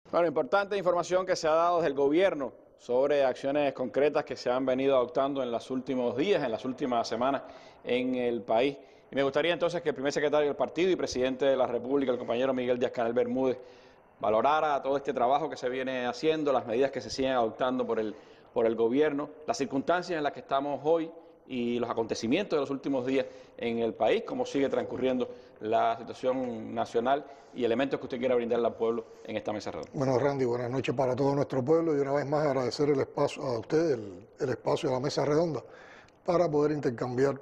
Bueno, importante información que se ha dado desde el gobierno sobre acciones concretas que se han venido adoptando en los últimos días, en las últimas semanas en el país. Y me gustaría entonces que el primer secretario del partido y presidente de la República, el compañero Miguel Díaz-Canel Bermúdez, valorara todo este trabajo que se viene haciendo, las medidas que se siguen adoptando por el gobierno, las circunstancias en las que estamos hoy y los acontecimientos de los últimos días en el país, cómo sigue transcurriendo la situación nacional y elementos que usted quiera brindarle al pueblo en esta mesa redonda. Bueno, Randy, buenas noches para todo nuestro pueblo y una vez más agradecer el espacio a usted, el espacio de la mesa redonda, para poder intercambiar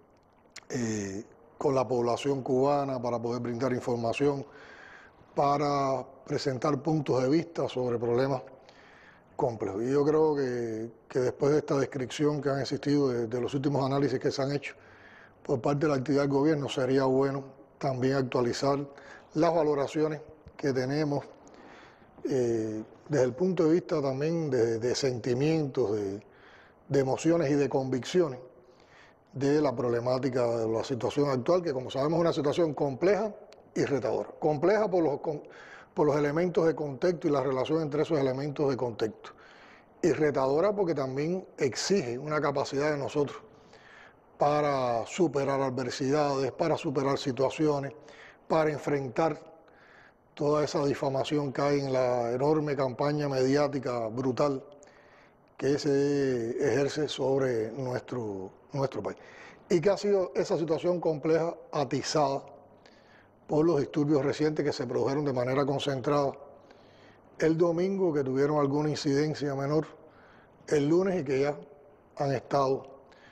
con la población cubana, para poder brindar información, para presentar puntos de vista sobre problemas complejos. Y yo creo que después de esta descripción que han existido de los últimos análisis que se han hecho por parte de la actividad del gobierno, sería bueno también actualizar las valoraciones que tenemos desde el punto de vista también de sentimientos, de emociones y de convicciones de la problemática de la situación actual, que como sabemos es una situación compleja y retadora. Compleja por los elementos de contexto y la relación entre esos elementos de contexto. Y retadora porque también exige una capacidad de nosotros para superar adversidades, para superar situaciones, para enfrentar toda esa difamación que hay en la enorme campaña mediática brutal que se ejerce sobre nuestro país. Y que ha sido esa situación compleja atizada por los disturbios recientes que se produjeron de manera concentrada el domingo, que tuvieron alguna incidencia menor el lunes y que ya han estado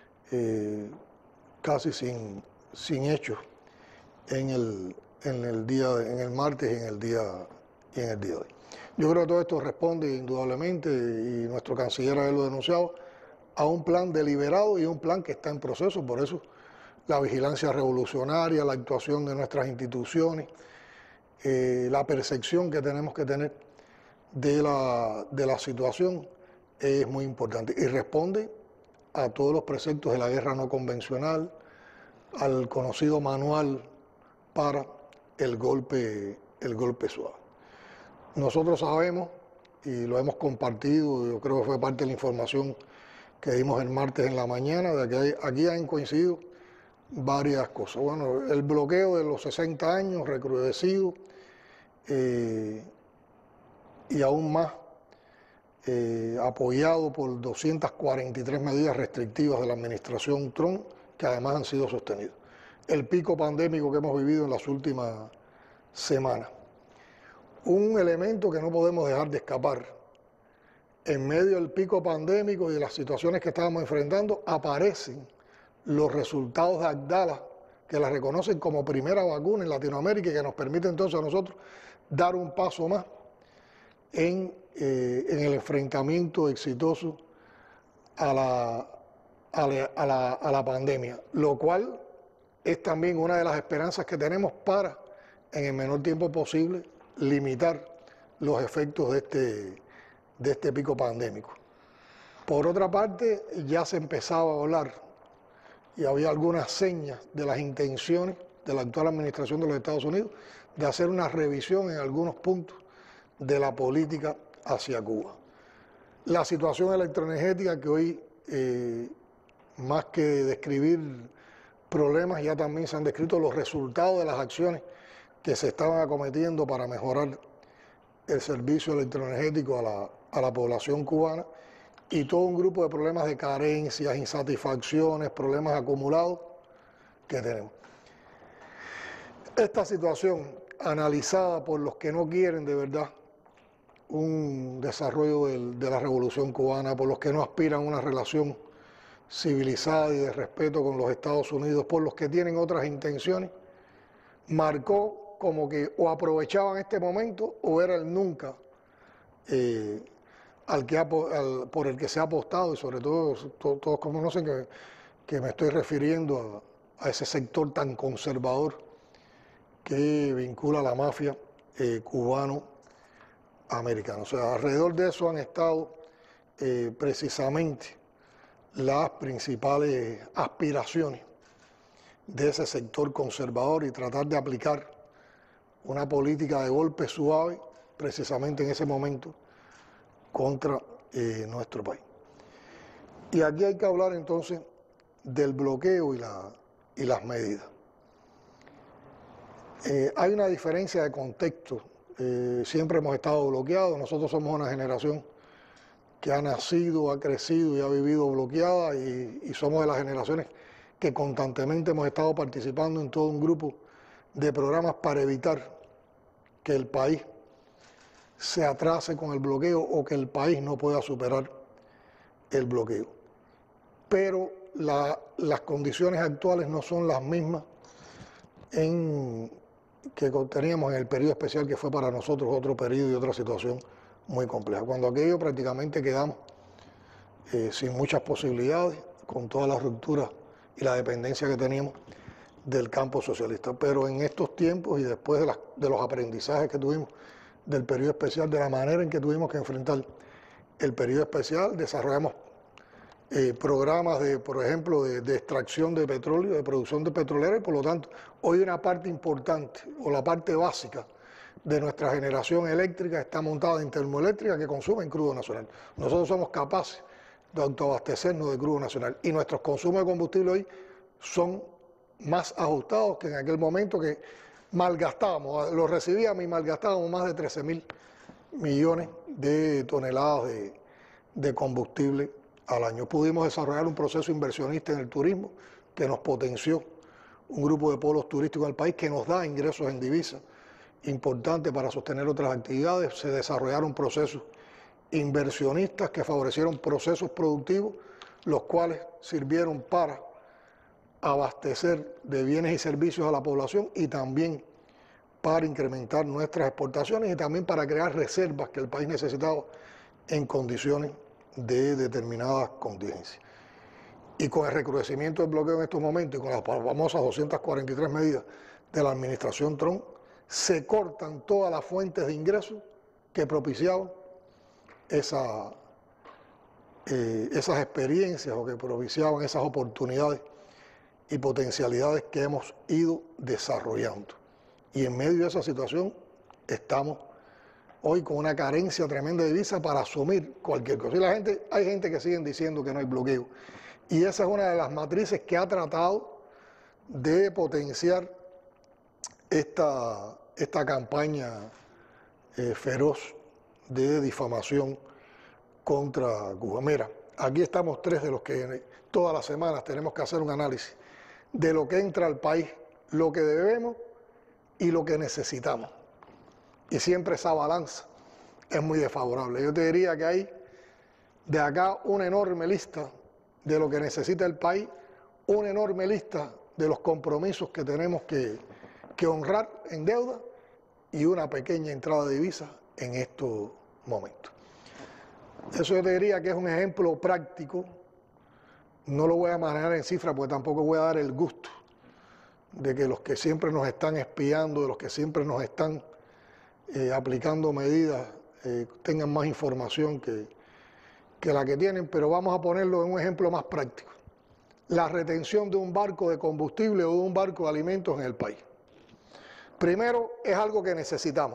casi sin hechos en el martes y en el día de hoy. Yo creo que todo esto responde indudablemente, y nuestro canciller ha lo denunciado, a un plan deliberado y un plan que está en proceso. Por eso la vigilancia revolucionaria, la actuación de nuestras instituciones, la percepción que tenemos que tener de la situación es muy importante y responde a todos los preceptos de la guerra no convencional, al conocido manual para el golpe suave. Nosotros sabemos, y lo hemos compartido, yo creo que fue parte de la información que dimos el martes en la mañana, de que aquí han coincidido varias cosas. Bueno, el bloqueo de los 60 años recrudecido y aún más apoyado por 243 medidas restrictivas de la administración Trump, que además han sido sostenidas. El pico pandémico que hemos vivido en las últimas semanas. Un elemento que no podemos dejar de escapar. En medio del pico pandémico y de las situaciones que estábamos enfrentando, aparecen los resultados de Abdala, que la reconocen como primera vacuna en Latinoamérica y que nos permite entonces a nosotros dar un paso más en el enfrentamiento exitoso a la pandemia, lo cual es también una de las esperanzas que tenemos para, en el menor tiempo posible, limitar los efectos de este pico pandémico. Por otra parte, ya se empezaba a hablar y había algunas señas de las intenciones de la actual administración de los Estados Unidos de hacer una revisión en algunos puntos de la política hacia Cuba. La situación electroenergética, que hoy, más que describir problemas, ya también se han descrito los resultados de las acciones que se estaban acometiendo para mejorar el servicio electroenergético a la población cubana, y todo un grupo de problemas de carencias, insatisfacciones, problemas acumulados que tenemos. Esta situación, analizada por los que no quieren de verdad un desarrollo de la revolución cubana, por los que no aspiran a una relación civilizada y de respeto con los Estados Unidos, por los que tienen otras intenciones, marcó como que o aprovechaban este momento o era el nunca por el que se ha apostado, y sobre todo todos conocen que me estoy refiriendo a ese sector tan conservador que vincula a la mafia cubano-americana. O sea, alrededor de eso han estado precisamente las principales aspiraciones de ese sector conservador, y tratar de aplicar una política de golpe suave precisamente en ese momento contra nuestro país. Y aquí hay que hablar entonces del bloqueo y las medidas. Hay una diferencia de contexto. Siempre hemos estado bloqueados. Nosotros somos una generación que ha nacido, ha crecido y ha vivido bloqueada y somos de las generaciones que constantemente hemos estado participando en todo un grupo de programas para evitar que el país se atrase con el bloqueo o que el país no pueda superar el bloqueo. Pero las condiciones actuales no son las mismas que teníamos en el periodo especial, que fue para nosotros otro periodo y otra situación muy compleja. Cuando aquello prácticamente quedamos sin muchas posibilidades, con toda la ruptura y la dependencia que teníamos del campo socialista. Pero en estos tiempos y después de los aprendizajes que tuvimos del periodo especial, de la manera en que tuvimos que enfrentar el periodo especial, desarrollamos programas por ejemplo, de extracción de petróleo, de producción de petrolera, y por lo tanto, hoy una parte importante o la parte básica de nuestra generación eléctrica está montada en termoeléctrica que consumen crudo nacional. Nosotros somos capaces de autoabastecernos de crudo nacional y nuestros consumos de combustible hoy son más ajustados que en aquel momento, que malgastábamos, lo recibíamos y malgastábamos más de 13.000 millones de toneladas de combustible al año. Pudimos desarrollar un proceso inversionista en el turismo que nos potenció un grupo de polos turísticos del país, que nos da ingresos en divisas importantes para sostener otras actividades. Se desarrollaron procesos inversionistas que favorecieron procesos productivos, los cuales sirvieron para abastecer de bienes y servicios a la población y también para incrementar nuestras exportaciones y también para crear reservas que el país necesitaba en condiciones de determinadas contingencias. Y con el recrudecimiento del bloqueo en estos momentos y con las famosas 243 medidas de la administración Trump, se cortan todas las fuentes de ingresos que propiciaban esas experiencias o que propiciaban esas oportunidades y potencialidades que hemos ido desarrollando. Y en medio de esa situación estamos hoy con una carencia tremenda de divisas para asumir cualquier cosa. Y hay gente que sigue diciendo que no hay bloqueo. Y esa es una de las matrices que ha tratado de potenciar esta campaña feroz de difamación contra Cuba. Mira, aquí estamos tres de los que todas las semanas tenemos que hacer un análisis de lo que entra al país, lo que debemos y lo que necesitamos. Y siempre esa balanza es muy desfavorable. Yo te diría que hay de acá una enorme lista de lo que necesita el país, una enorme lista de los compromisos que tenemos que honrar en deuda y una pequeña entrada de divisas en estos momentos. Eso yo te diría que es un ejemplo práctico. No lo voy a manejar en cifras porque tampoco voy a dar el gusto de que los que siempre nos están espiando, de los que siempre nos están aplicando medidas, tengan más información que la que tienen, pero vamos a ponerlo en un ejemplo más práctico. La retención de un barco de combustible o de un barco de alimentos en el país. Primero, es algo que necesitamos.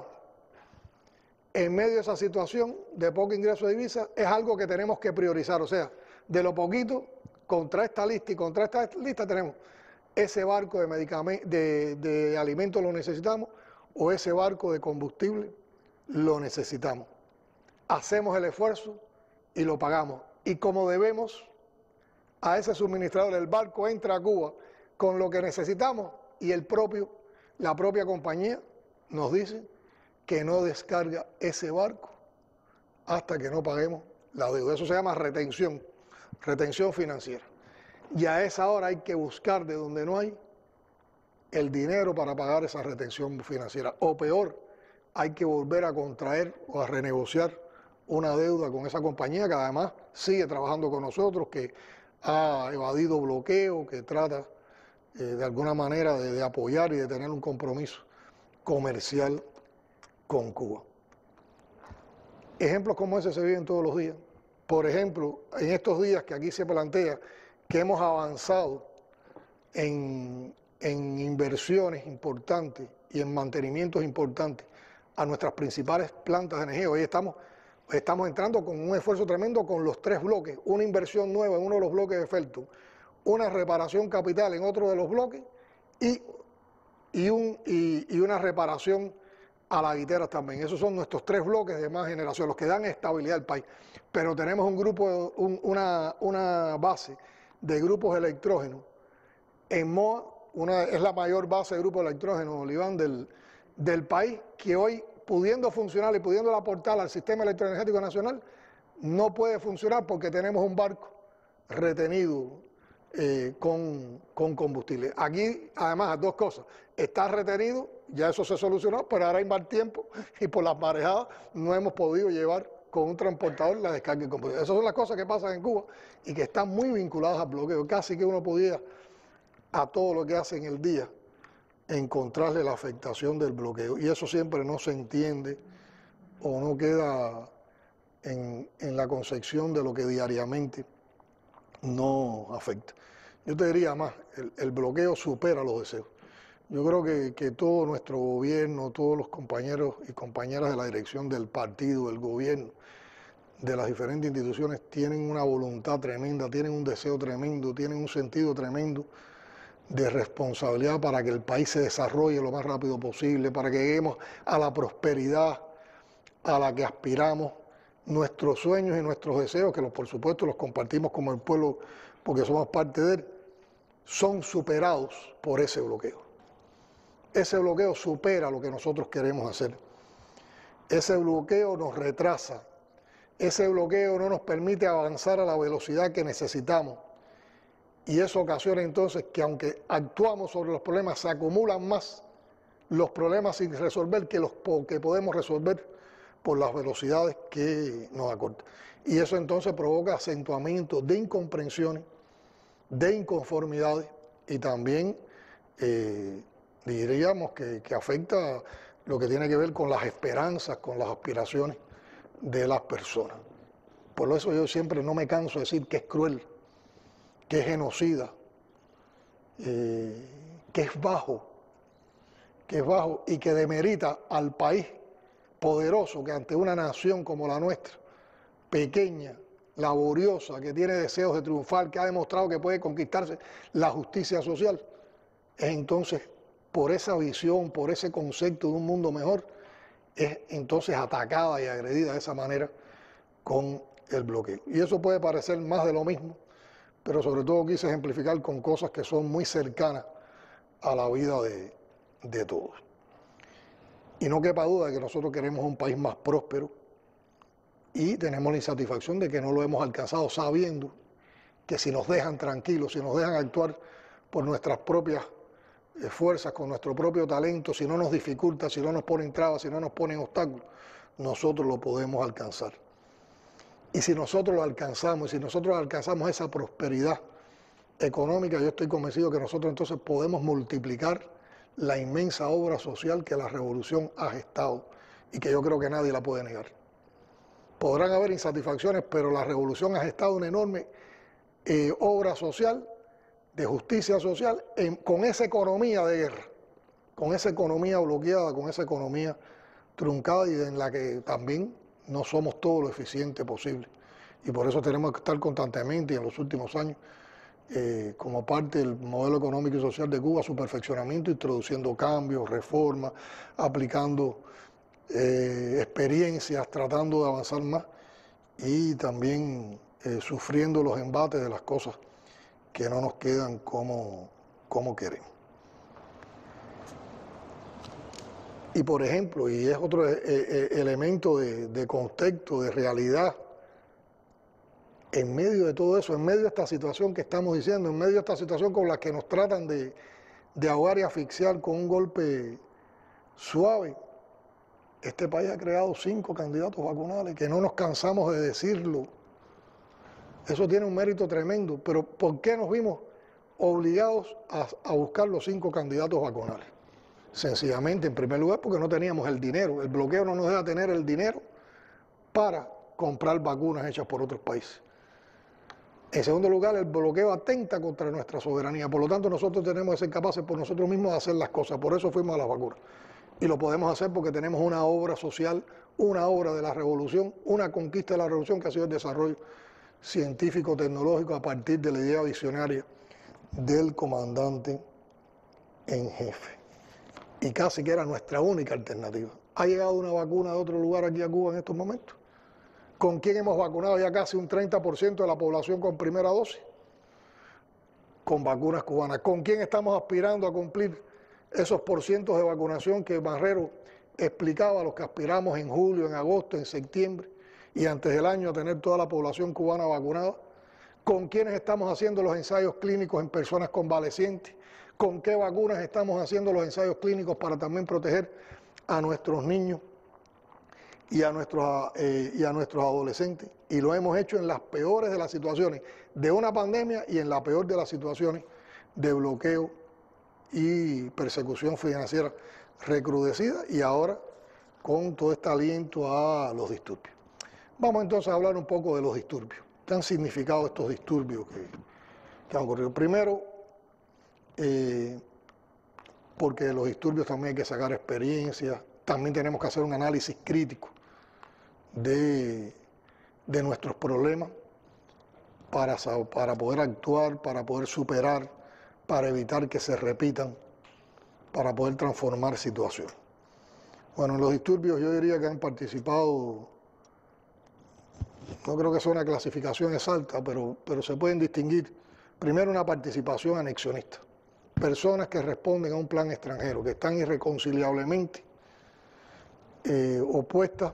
En medio de esa situación de poco ingreso de divisas, es algo que tenemos que priorizar. O sea, de lo poquito, contra esta lista y contra esta lista tenemos ese barco de medicamentos, de alimentos lo necesitamos, o ese barco de combustible lo necesitamos. Hacemos el esfuerzo y lo pagamos. Y como debemos a ese suministrador, el barco entra a Cuba con lo que necesitamos y la propia compañía nos dice que no descarga ese barco hasta que no paguemos la deuda. Eso se llama retención financiera. Y a esa hora hay que buscar de donde no hay el dinero para pagar esa retención financiera. O peor, hay que volver a contraer o a renegociar una deuda con esa compañía que además sigue trabajando con nosotros, que ha evadido bloqueo, que trata de alguna manera de apoyar y de tener un compromiso comercial con Cuba. Ejemplos como ese se viven todos los días. Por ejemplo, en estos días que aquí se plantea que hemos avanzado en inversiones importantes y en mantenimientos importantes a nuestras principales plantas de energía. Hoy estamos entrando con un esfuerzo tremendo con los 3 bloques, una inversión nueva en uno de los bloques de Felton, una reparación capital en otro de los bloques y una reparación a la guitera también. Esos son nuestros 3 bloques de más generación, los que dan estabilidad al país. Pero tenemos un grupo, una base de grupos electrógenos en MOA, es la mayor base de grupos electrógenos, Oliván, del país, que hoy, pudiendo funcionar y pudiendo aportar al sistema electroenergético nacional, no puede funcionar porque tenemos un barco retenido con combustible. Aquí, además, 2 cosas. Está retenido, ya eso se solucionó, pero ahora hay mal tiempo y por las marejadas no hemos podido llevar con un transportador la descarga de combustible. Esas son las cosas que pasan en Cuba y que están muy vinculadas al bloqueo. Casi que uno podía, a todo lo que hace en el día, encontrarle la afectación del bloqueo. Y eso siempre no se entiende o no queda en la concepción de lo que diariamente no afecta. Yo te diría más, el bloqueo supera los deseos. Yo creo que todo nuestro gobierno, todos los compañeros y compañeras de la dirección del partido, del gobierno, de las diferentes instituciones, tienen una voluntad tremenda, tienen un deseo tremendo, tienen un sentido tremendo de responsabilidad para que el país se desarrolle lo más rápido posible, para que lleguemos a la prosperidad a la que aspiramos. Nuestros sueños y nuestros deseos, que por supuesto los compartimos como el pueblo porque somos parte de él, son superados por ese bloqueo. Ese bloqueo supera lo que nosotros queremos hacer. Ese bloqueo nos retrasa. Ese bloqueo no nos permite avanzar a la velocidad que necesitamos. Y eso ocasiona entonces que aunque actuamos sobre los problemas, se acumulan más los problemas sin resolver que los que podemos resolver por las velocidades que nos acortan. Y eso entonces provoca acentuamiento de incomprensiones, de inconformidades y también diríamos que afecta lo que tiene que ver con las esperanzas, con las aspiraciones de las personas. Por eso yo siempre no me canso de decir que es cruel, que es genocida, que es bajo y que demerita al país poderoso que ante una nación como la nuestra, pequeña, laboriosa, que tiene deseos de triunfar, que ha demostrado que puede conquistarse la justicia social, es entonces por esa visión, por ese concepto de un mundo mejor, es entonces atacada y agredida de esa manera con el bloqueo. Y eso puede parecer más de lo mismo, pero sobre todo quise ejemplificar con cosas que son muy cercanas a la vida de todos. Y no quepa duda de que nosotros queremos un país más próspero y tenemos la insatisfacción de que no lo hemos alcanzado, sabiendo que si nos dejan tranquilos, si nos dejan actuar por nuestras propias fuerzas, con nuestro propio talento, si no nos dificulta, si no nos ponen trabas, si no nos ponen obstáculos, nosotros lo podemos alcanzar. Y si nosotros lo alcanzamos, y si nosotros alcanzamos esa prosperidad económica, yo estoy convencido que nosotros entonces podemos multiplicar la inmensa obra social que la revolución ha gestado y que yo creo que nadie la puede negar. Podrán haber insatisfacciones, pero la revolución ha gestado una enorme obra social, de justicia social, con esa economía de guerra, con esa economía bloqueada, con esa economía truncada y en la que también no somos todo lo eficiente posible. Y por eso tenemos que estar constantemente y en los últimos años como parte del modelo económico y social de Cuba, su perfeccionamiento, introduciendo cambios, reformas, aplicando experiencias, tratando de avanzar más y también sufriendo los embates de las cosas que no nos quedan como queremos. Y por ejemplo, y es otro elemento de contexto, de realidad, en medio de todo eso, en medio de esta situación que estamos diciendo, en medio de esta situación con la que nos tratan de ahogar y asfixiar con un golpe suave, este país ha creado 5 candidatos vacunales, que no nos cansamos de decirlo. Eso tiene un mérito tremendo, pero ¿por qué nos vimos obligados a buscar los 5 candidatos vacunales? Sencillamente, en primer lugar, porque no teníamos el dinero. El bloqueo no nos deja tener el dinero para comprar vacunas hechas por otros países. En segundo lugar, el bloqueo atenta contra nuestra soberanía. Por lo tanto, nosotros tenemos que ser capaces por nosotros mismos de hacer las cosas. Por eso fuimos a las vacunas. Y lo podemos hacer porque tenemos una obra social, una obra de la revolución, una conquista de la revolución que ha sido el desarrollo científico-tecnológico a partir de la idea visionaria del comandante en jefe. Y casi que era nuestra única alternativa. ¿Ha llegado una vacuna de otro lugar aquí a Cuba en estos momentos? ¿Con quién hemos vacunado ya casi un 30% de la población con primera dosis? Con vacunas cubanas. ¿Con quién estamos aspirando a cumplir esos porcientos de vacunación que Marrero explicaba, a los que aspiramos en julio, en agosto, en septiembre y antes del año a tener toda la población cubana vacunada? ¿Con quiénes estamos haciendo los ensayos clínicos en personas convalecientes? ¿Con qué vacunas estamos haciendo los ensayos clínicos para también proteger a nuestros niños y a nuestros adolescentes? Y lo hemos hecho en las peores de las situaciones de una pandemia y en la peor de las situaciones de bloqueo y persecución financiera recrudecida, y ahora con todo este aliento a los disturbios. Vamos entonces a hablar un poco de los disturbios. ¿Qué han significado estos disturbios que han ocurrido? Primero, porque de los disturbios también hay que sacar experiencias, también tenemos que hacer un análisis crítico de nuestros problemas para poder actuar, para poder superar, para evitar que se repitan, para poder transformar situaciones. Bueno, en los disturbios yo diría que han participado, no creo que sea una clasificación exacta, pero se pueden distinguir, primero, una participación anexionista. Personas que responden a un plan extranjero, que están irreconciliablemente opuestas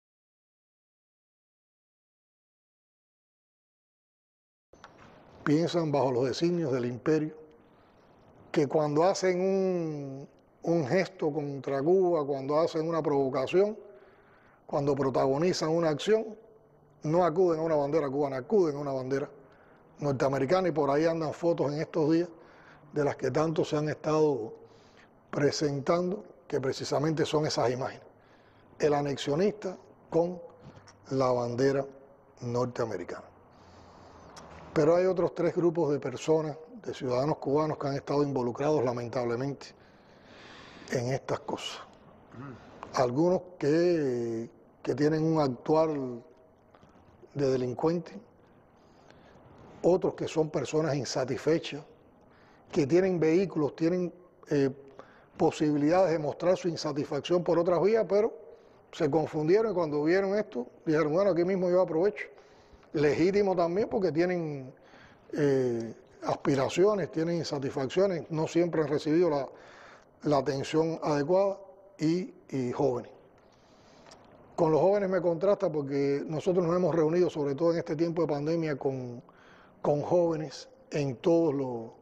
piensan bajo los designios del imperio, que cuando hacen un gesto contra Cuba, cuando hacen una provocación, cuando protagonizan una acción, no acuden a una bandera cubana, acuden a una bandera norteamericana, y por ahí andan fotos en estos días de las que tanto se han estado presentando, que precisamente son esas imágenes. El anexionista con la bandera norteamericana. Pero hay otros tres grupos de personas, de ciudadanos cubanos, que han estado involucrados lamentablemente en estas cosas. Algunos que tienen un actuar de delincuente, otros que son personas insatisfechas, que tienen vehículos, tienen posibilidades de mostrar su insatisfacción por otras vías, pero se confundieron y cuando vieron esto dijeron, bueno, aquí mismo yo aprovecho. Legítimo también porque tienen aspiraciones, tienen insatisfacciones, no siempre han recibido la atención adecuada, y jóvenes. Con los jóvenes me contrasta porque nosotros nos hemos reunido, sobre todo en este tiempo de pandemia, con jóvenes en todos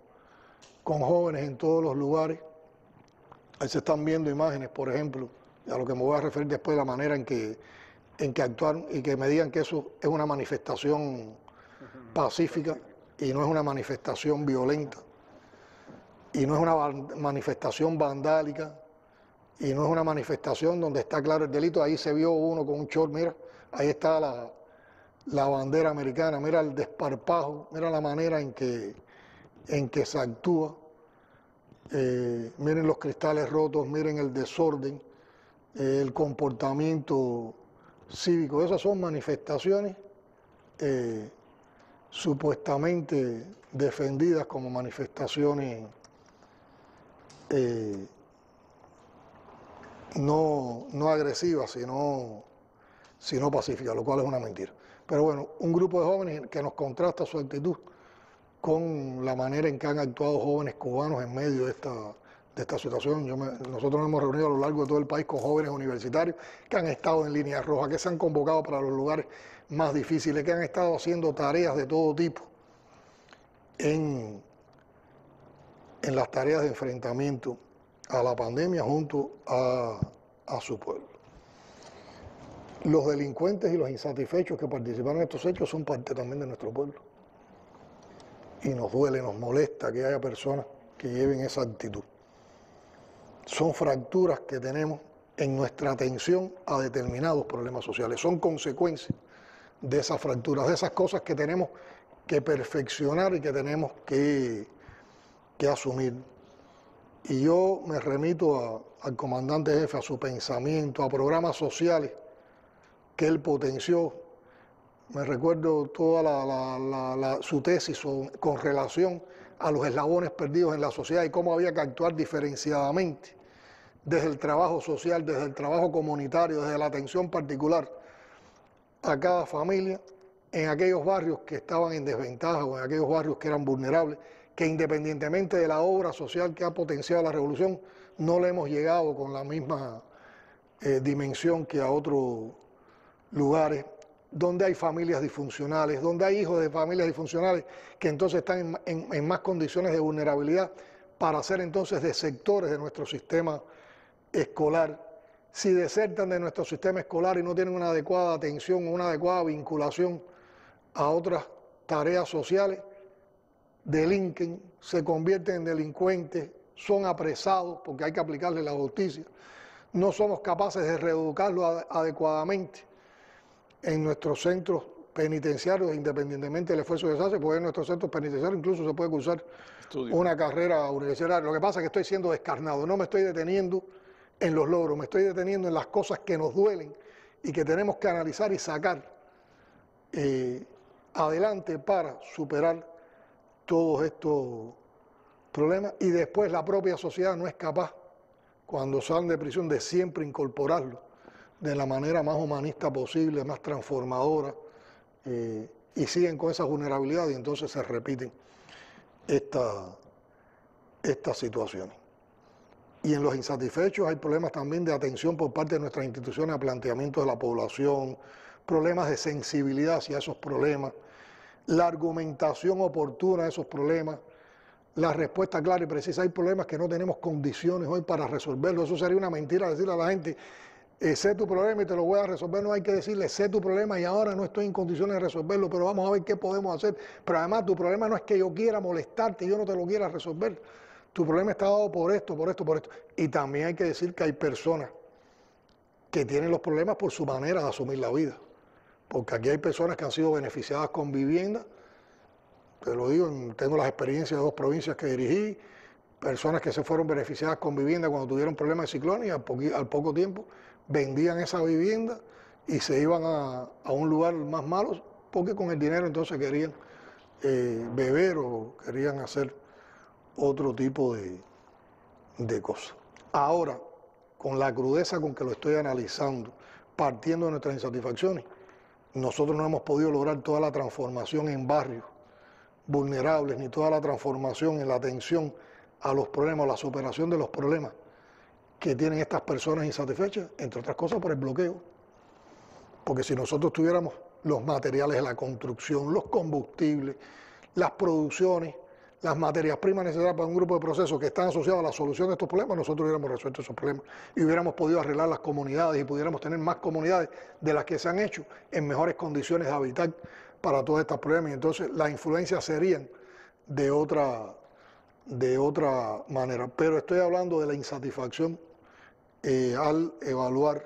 los lugares. Ahí se están viendo imágenes, por ejemplo, a lo que me voy a referir después, de la manera en que actuaron, y que me digan que eso es una manifestación pacífica y no es una manifestación violenta, y no es una manifestación vandálica, y no es una manifestación donde está claro el delito. Ahí se vio uno con un short, mira, ahí está la bandera americana, mira el desparpajo, mira la manera en que se actúa, miren los cristales rotos, miren el desorden, el comportamiento cívico. Esas son manifestaciones supuestamente defendidas como manifestaciones no agresivas, sino pacíficas, lo cual es una mentira. Pero bueno, un grupo de jóvenes que nos contrasta su actitud con la manera en que han actuado jóvenes cubanos en medio de esta situación. Nosotros nos hemos reunido a lo largo de todo el país con jóvenes universitarios que han estado en línea roja, que se han convocado para los lugares más difíciles, que han estado haciendo tareas de todo tipo en las tareas de enfrentamiento a la pandemia junto a su pueblo. Los delincuentes y los insatisfechos que participaron en estos hechos son parte también de nuestro pueblo. Y nos duele, nos molesta que haya personas que lleven esa actitud. Son fracturas que tenemos en nuestra atención a determinados problemas sociales. Son consecuencias de esas fracturas, de esas cosas que tenemos que perfeccionar y que tenemos que asumir Y yo me remito al comandante jefe, a su pensamiento, a programas sociales que él potenció. Me recuerdo toda su tesis con relación a los eslabones perdidos en la sociedad y cómo había que actuar diferenciadamente desde el trabajo social, desde el trabajo comunitario, desde la atención particular a cada familia en aquellos barrios que estaban en desventaja o en aquellos barrios que eran vulnerables, que independientemente de la obra social que ha potenciado la revolución, no le hemos llegado con la misma dimensión que a otros lugares donde hay familias disfuncionales, donde hay hijos de familias disfuncionales que entonces están en más condiciones de vulnerabilidad para ser entonces de sectores de nuestro sistema escolar. Si desertan de nuestro sistema escolar y no tienen una adecuada atención, una adecuada vinculación a otras tareas sociales, delinquen, se convierten en delincuentes, son apresados porque hay que aplicarle la justicia. No somos capaces de reeducarlos adecuadamente en nuestros centros penitenciarios, independientemente del esfuerzo que se hace, porque en nuestros centros penitenciarios incluso se puede cursar una carrera universitaria. Lo que pasa es que estoy siendo descarnado, no me estoy deteniendo en los logros, me estoy deteniendo en las cosas que nos duelen y que tenemos que analizar y sacar adelante para superar todos estos problemas. Y después la propia sociedad no es capaz, cuando salen de prisión, de siempre incorporarlo de la manera más humanista posible, más transformadora, y siguen con esa vulnerabilidad y entonces se repiten estas situaciones. Y en los insatisfechos hay problemas también de atención por parte de nuestras instituciones a planteamientos de la población, problemas de sensibilidad hacia esos problemas, la argumentación oportuna de esos problemas, la respuesta clara y precisa. Hay problemas que no tenemos condiciones hoy para resolverlos. Eso sería una mentira decirle a la gente, sé tu problema y te lo voy a resolver. No hay que decirle, sé tu problema y ahora no estoy en condiciones de resolverlo, pero vamos a ver qué podemos hacer. Pero además tu problema no es que yo quiera molestarte y yo no te lo quiera resolver. Tu problema está dado por esto, por esto, por esto. Y también hay que decir que hay personas que tienen los problemas por su manera de asumir la vida. Porque aquí hay personas que han sido beneficiadas con vivienda. Te lo digo, tengo las experiencias de 2 provincias que dirigí, personas que se fueron beneficiadas con vivienda cuando tuvieron problemas de ciclón y al poco tiempo vendían esa vivienda y se iban a un lugar más malo porque con el dinero entonces querían beber o querían hacer otro tipo de cosas. Ahora, con la crudeza con que lo estoy analizando, partiendo de nuestras insatisfacciones, nosotros no hemos podido lograr toda la transformación en barrios vulnerables, ni toda la transformación en la atención a los problemas, la superación de los problemas que tienen estas personas insatisfechas, entre otras cosas por el bloqueo. Porque si nosotros tuviéramos los materiales de la construcción, los combustibles, las producciones, las materias primas necesarias para un grupo de procesos que están asociados a la solución de estos problemas, nosotros hubiéramos resuelto esos problemas y hubiéramos podido arreglar las comunidades y pudiéramos tener más comunidades de las que se han hecho en mejores condiciones de habitar para todos estos problemas. Y entonces las influencias serían de otra manera. Pero estoy hablando de la insatisfacción al evaluar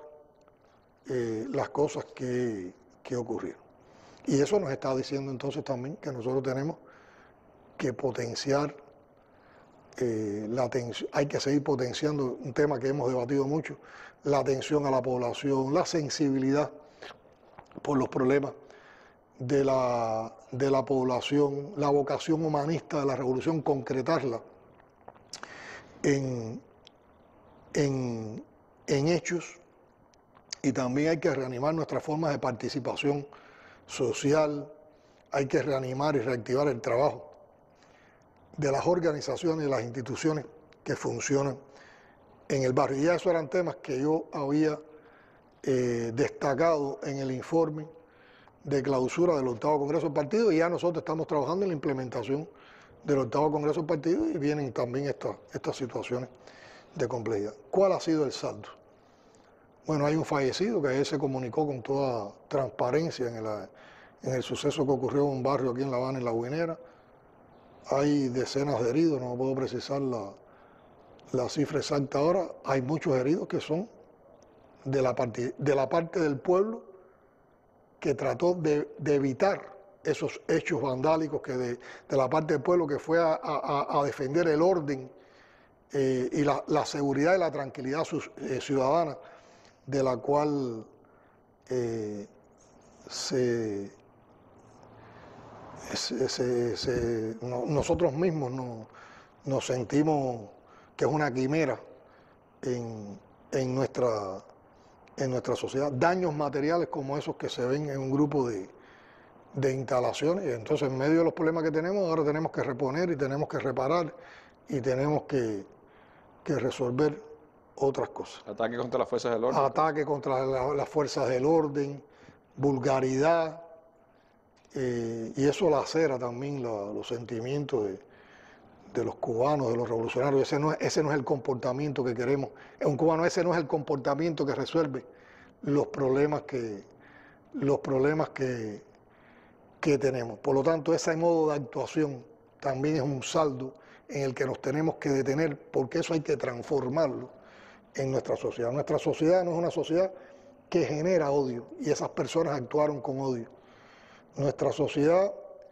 las cosas que ocurrieron. Y eso nos está diciendo entonces también que nosotros tenemos que potenciar la atención, hay que seguir potenciando un tema que hemos debatido mucho, la atención a la población, la sensibilidad por los problemas de la población, la vocación humanista de la revolución, concretarla en hechos, y también hay que reanimar nuestras formas de participación social, hay que reanimar y reactivar el trabajo de las organizaciones y las instituciones que funcionan en el barrio. Y ya esos eran temas que yo había destacado en el informe de clausura del 8º Congreso del Partido, y ya nosotros estamos trabajando en la implementación del 8º Congreso del Partido y vienen también estas situaciones de complejidad. ¿Cuál ha sido el saldo? Bueno, hay un fallecido que ayer se comunicó con toda transparencia en el suceso que ocurrió en un barrio aquí en La Habana, en La Guinera. Hay decenas de heridos, no puedo precisar la cifra exacta ahora. Hay muchos heridos que son de la parte del pueblo que trató de evitar esos hechos vandálicos, que de la parte del pueblo que fue a defender el orden y la seguridad y la tranquilidad ciudadana de la cual nosotros mismos nos sentimos que es una quimera en nuestra sociedad. Daños materiales como esos que se ven en un grupo de instalaciones. Y entonces, en medio de los problemas que tenemos, ahora tenemos que reponer y tenemos que reparar y tenemos que resolver otras cosas. Ataque contra las fuerzas del orden. Ataque contra las fuerzas del orden, vulgaridad, y eso lacera también los sentimientos de los cubanos, de los revolucionarios. Ese no es el comportamiento que queremos. Un cubano, ese no es el comportamiento que resuelve los problemas que tenemos. Por lo tanto, ese modo de actuación también es un saldo en el que nos tenemos que detener, porque eso hay que transformarlo en nuestra sociedad. Nuestra sociedad no es una sociedad que genera odio, y esas personas actuaron con odio. Nuestra sociedad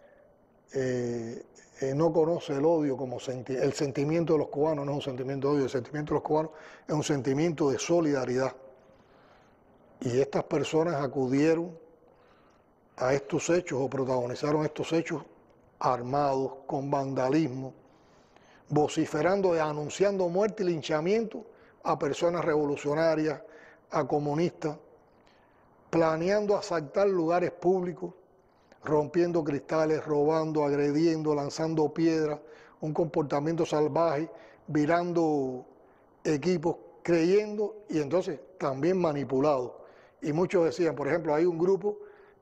no conoce el odio como el sentimiento de los cubanos no es un sentimiento de odio, el sentimiento de los cubanos es un sentimiento de solidaridad. Y estas personas acudieron a estos hechos o protagonizaron estos hechos armados, con vandalismo, vociferando y anunciando muerte y linchamiento a personas revolucionarias, a comunistas, planeando asaltar lugares públicos, rompiendo cristales, robando, agrediendo, lanzando piedras, un comportamiento salvaje, virando equipos, creyendo y entonces también manipulados. Y muchos decían, por ejemplo, hay un grupo,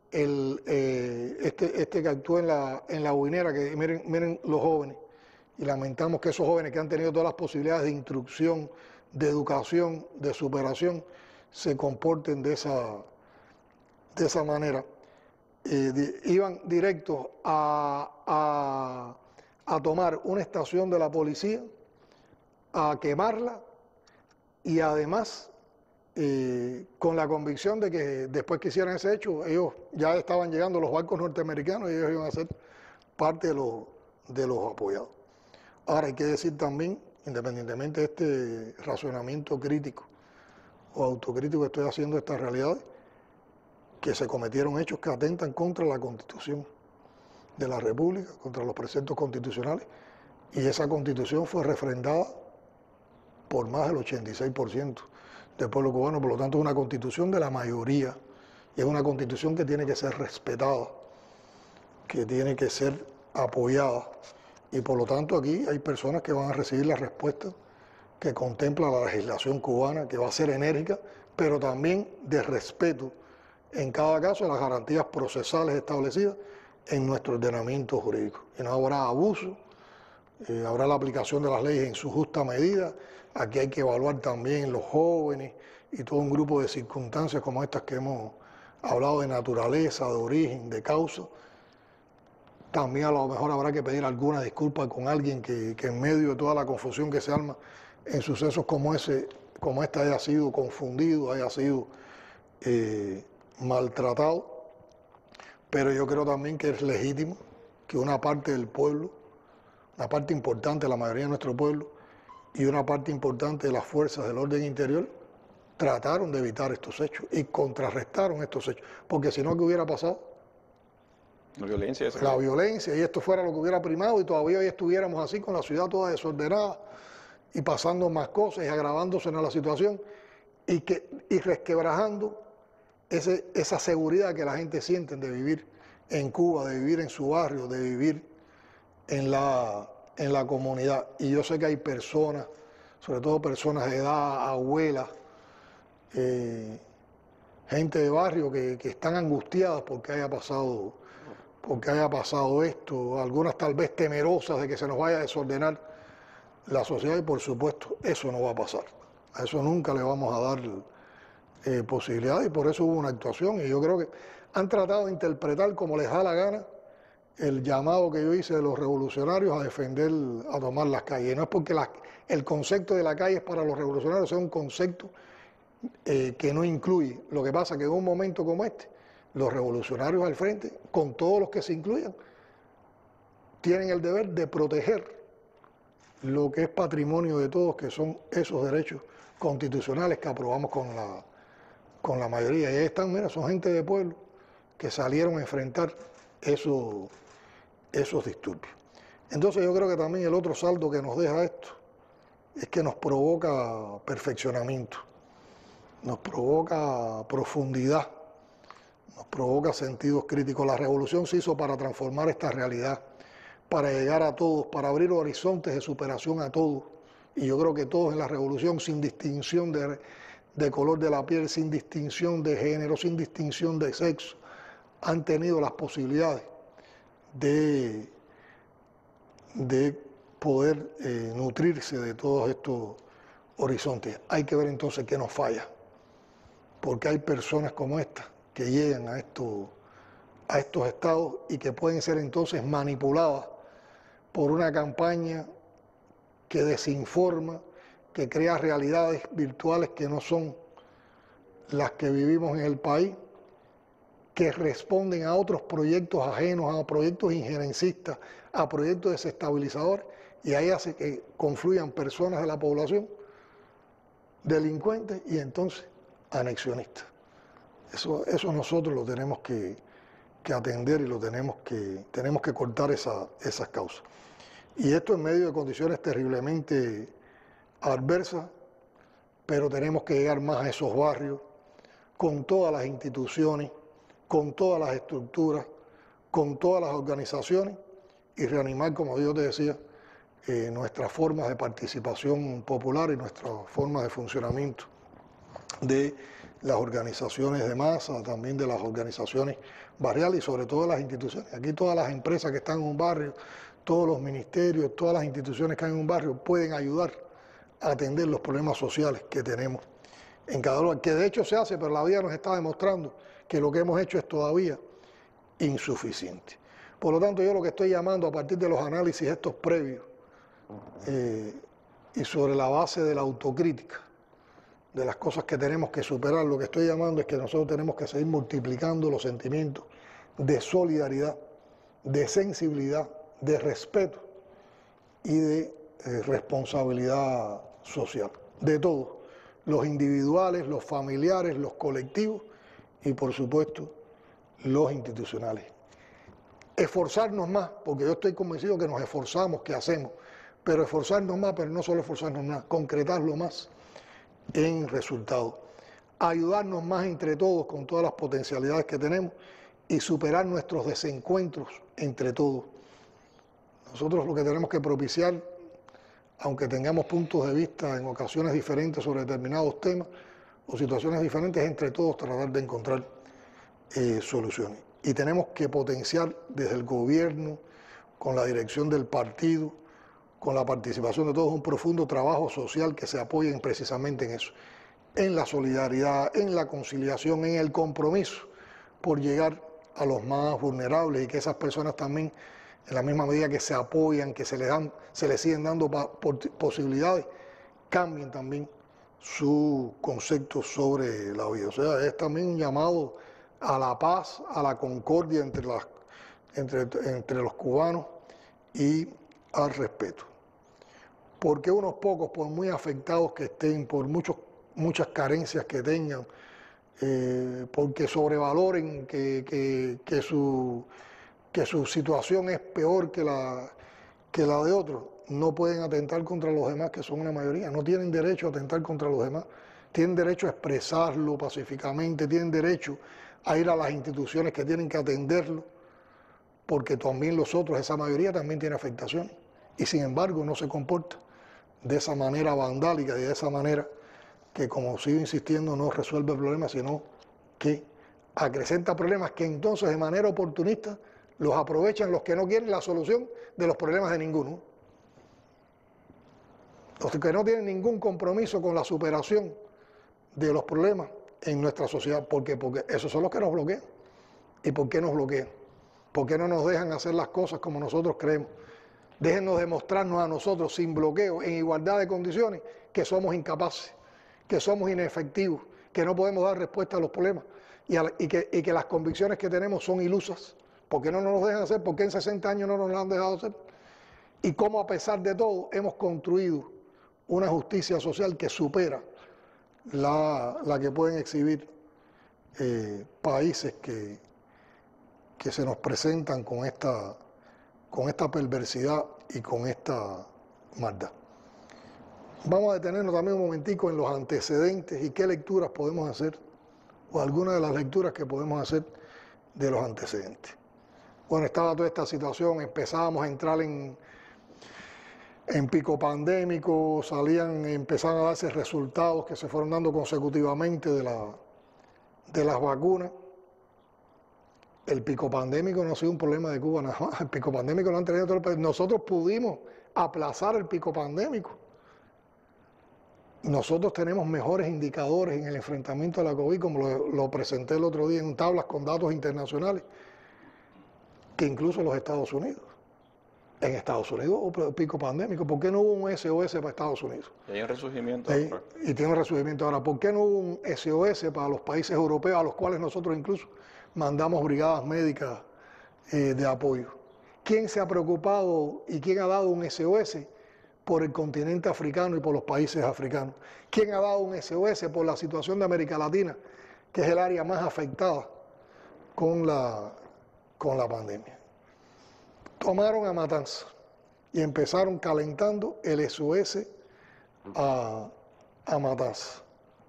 este que actuó en la Guinera, que miren los jóvenes, y lamentamos que esos jóvenes que han tenido todas las posibilidades de instrucción, de educación, de superación, se comporten de esa manera. Iban directos a tomar una estación de la policía, a quemarla y además con la convicción de que después que hicieran ese hecho, ellos ya estaban llegando los barcos norteamericanos y ellos iban a ser parte de los apoyados. Ahora hay que decir también, independientemente de este razonamiento crítico o autocrítico que estoy haciendo de estas realidades, que se cometieron hechos que atentan contra la Constitución de la República, contra los preceptos constitucionales, y esa Constitución fue refrendada por más del 86% del pueblo cubano. Por lo tanto, es una Constitución de la mayoría, y es una Constitución que tiene que ser respetada, que tiene que ser apoyada, y por lo tanto aquí hay personas que van a recibir la respuesta que contempla la legislación cubana, que va a ser enérgica, pero también de respeto en cada caso a las garantías procesales establecidas en nuestro ordenamiento jurídico. Y no habrá abuso, habrá la aplicación de las leyes en su justa medida. Aquí hay que evaluar también los jóvenes y todo un grupo de circunstancias como estas que hemos hablado, de naturaleza, de origen, de causa. También a lo mejor habrá que pedir alguna disculpa con alguien que en medio de toda la confusión que se arma en sucesos como este haya sido confundido, haya sido maltratado, pero yo creo también que es legítimo que una parte del pueblo, una parte importante de la mayoría de nuestro pueblo y una parte importante de las fuerzas del orden interior trataron de evitar estos hechos y contrarrestaron estos hechos, porque si no, ¿qué hubiera pasado? La violencia, y esto fuera lo que hubiera primado y todavía hoy estuviéramos así con la ciudad toda desordenada y pasando más cosas y agravándose en la situación y resquebrajando esa seguridad que la gente siente de vivir en Cuba, de vivir en su barrio, de vivir en la comunidad. Y yo sé que hay personas, sobre todo personas de edad, abuelas, gente de barrio que están angustiadas porque haya pasado esto, algunas tal vez temerosas de que se nos vaya a desordenar la sociedad, y por supuesto eso no va a pasar. A eso nunca le vamos a dar posibilidad, y por eso hubo una actuación, y yo creo que han tratado de interpretar como les da la gana el llamado que yo hice de los revolucionarios a defender, a tomar las calles. No es porque el concepto de la calle es para los revolucionarios, es un concepto que no incluye. Lo que pasa es que en un momento como este, los revolucionarios al frente, con todos los que se incluyan, tienen el deber de proteger lo que es patrimonio de todos, que son esos derechos constitucionales que aprobamos con la mayoría. Y ahí están, mira, son gente de pueblo que salieron a enfrentar esos disturbios. Entonces yo creo que también el otro saldo que nos deja esto es que nos provoca perfeccionamiento, nos provoca profundidad, nos provoca sentidos críticos. La revolución se hizo para transformar esta realidad, para llegar a todos, para abrir horizontes de superación a todos. Y yo creo que todos en la revolución, sin distinción de color de la piel, sin distinción de género, sin distinción de sexo, han tenido las posibilidades de poder nutrirse de todos estos horizontes. Hay que ver entonces qué nos falla, porque hay personas como estas que llegan a estos estados y que pueden ser entonces manipuladas por una campaña que desinforma, que crea realidades virtuales que no son las que vivimos en el país, que responden a otros proyectos ajenos, a proyectos injerencistas, a proyectos desestabilizadores, y ahí hace que confluyan personas de la población, delincuentes y entonces anexionistas. Eso nosotros lo tenemos que atender y tenemos que cortar esas causas. Y esto en medio de condiciones terriblemente adversas, pero tenemos que llegar más a esos barrios, con todas las instituciones, con todas las estructuras, con todas las organizaciones, y reanimar, como yo te decía, nuestras formas de participación popular y nuestras formas de funcionamiento de las organizaciones de masa, también de las organizaciones barriales y sobre todo de las instituciones. Aquí todas las empresas que están en un barrio, todos los ministerios, todas las instituciones que están en un barrio pueden ayudar a atender los problemas sociales que tenemos en cada lugar, que de hecho se hace, pero la vida nos está demostrando que lo que hemos hecho es todavía insuficiente. Por lo tanto, yo lo que estoy llamando a partir de los análisis estos previos y sobre la base de la autocrítica, de las cosas que tenemos que superar, lo que estoy llamando es que nosotros tenemos que seguir multiplicando los sentimientos de solidaridad, de sensibilidad, de respeto y de responsabilidad social, de todos, los individuales, los familiares, los colectivos y por supuesto los institucionales. Esforzarnos más, porque yo estoy convencido que nos esforzamos, que hacemos, pero esforzarnos más, pero no solo esforzarnos más, concretarlo más en resultados. Ayudarnos más entre todos con todas las potencialidades que tenemos y superar nuestros desencuentros entre todos. Nosotros lo que tenemos que propiciar, aunque tengamos puntos de vista en ocasiones diferentes sobre determinados temas o situaciones diferentes, es entre todos tratar de encontrar soluciones. Y tenemos que potenciar desde el gobierno, con la dirección del partido, con la participación de todos, un profundo trabajo social que se apoye precisamente en eso, en la solidaridad, en la conciliación, en el compromiso por llegar a los más vulnerables y que esas personas también, en la misma medida que se apoyan, que se les siguen dando posibilidades, cambien también su concepto sobre la vida. O sea, es también un llamado a la paz, a la concordia entre los cubanos y al respeto. Porque unos pocos, por muy afectados que estén, por muchas carencias que tengan, porque sobrevaloren que su situación es peor que la de otros, no pueden atentar contra los demás, que son una mayoría. No tienen derecho a atentar contra los demás. Tienen derecho a expresarlo pacíficamente, tienen derecho a ir a las instituciones que tienen que atenderlo, porque también los otros, esa mayoría también tiene afectaciones. Y sin embargo no se comporta de esa manera vandálica y de esa manera que, como sigo insistiendo, no resuelve problemas, sino que acrecenta problemas que entonces de manera oportunista los aprovechan los que no quieren la solución de los problemas de ninguno. Los que no tienen ningún compromiso con la superación de los problemas en nuestra sociedad. ¿Por qué? Porque esos son los que nos bloquean. ¿Y por qué nos bloquean? ¿Por qué no nos dejan hacer las cosas como nosotros creemos? Déjennos demostrarnos a nosotros sin bloqueo, en igualdad de condiciones, que somos incapaces, que somos inefectivos, que no podemos dar respuesta a los problemas y que las convicciones que tenemos son ilusas. ¿Por qué no nos dejan hacer? ¿Por qué en 60 años no nos lo han dejado hacer? y cómo a pesar de todo hemos construido una justicia social que supera la que pueden exhibir países que se nos presentan con esta perversidad y con esta maldad. Vamos a detenernos también un momentico en los antecedentes y qué lecturas podemos hacer, o algunas de las lecturas que podemos hacer de los antecedentes. Bueno, estaba toda esta situación, empezábamos a entrar en pico pandémico, empezaban a darse resultados que se fueron dando consecutivamente de las vacunas. El pico pandémico no ha sido un problema de Cuba nada más, el pico pandémico lo han tenido todo el país. Nosotros pudimos aplazar el pico pandémico. Nosotros tenemos mejores indicadores en el enfrentamiento a la COVID, como lo presenté el otro día en tablas con datos internacionales, que incluso los Estados Unidos. En Estados Unidos hubo pico pandémico. ¿Por qué no hubo un SOS para Estados Unidos? Y hay un resurgimiento. Y tiene un resurgimiento ahora. ¿Por qué no hubo un SOS para los países europeos, a los cuales nosotros incluso mandamos brigadas médicas de apoyo? ¿Quién se ha preocupado y quién ha dado un SOS por el continente africano y por los países africanos? ¿Quién ha dado un SOS por la situación de América Latina, que es el área más afectada con la pandemia? Tomaron a Matanzas y empezaron calentando el SOS a Matanzas.